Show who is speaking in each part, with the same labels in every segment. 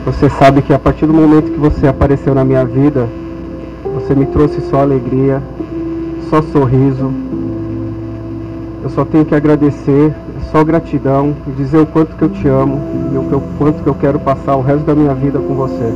Speaker 1: Você sabe que a partir do momento que você apareceu na minha vida, você me trouxe só alegria, só sorriso. Eu só tenho que agradecer, só gratidão, e dizer o quanto que eu te amo e o quanto que eu quero passar o resto da minha vida com você.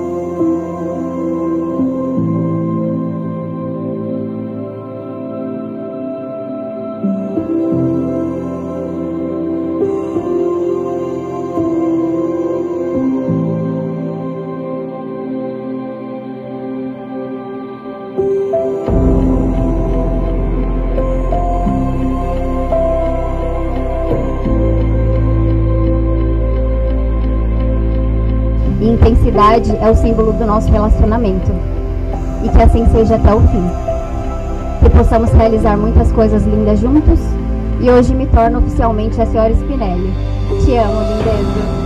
Speaker 2: E intensidade é o símbolo do nosso relacionamento. E que assim seja até o fim. Que possamos realizar muitas coisas lindas juntos. E hoje me torno oficialmente a senhora Spinelli. Te amo, lindeza.